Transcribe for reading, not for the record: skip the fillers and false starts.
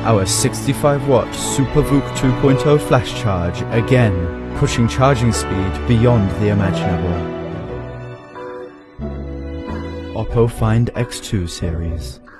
our 65-watt SuperVOOC 2.0 flash charge, again pushing charging speed beyond the imaginable. Oppo Find X2 series.